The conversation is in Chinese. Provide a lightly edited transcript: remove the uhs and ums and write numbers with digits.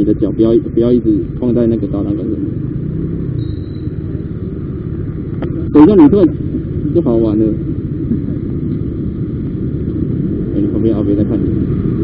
你的脚不要一直放在那个大栏杆上面。等一下你突然就好玩了。你旁边阿北在看你。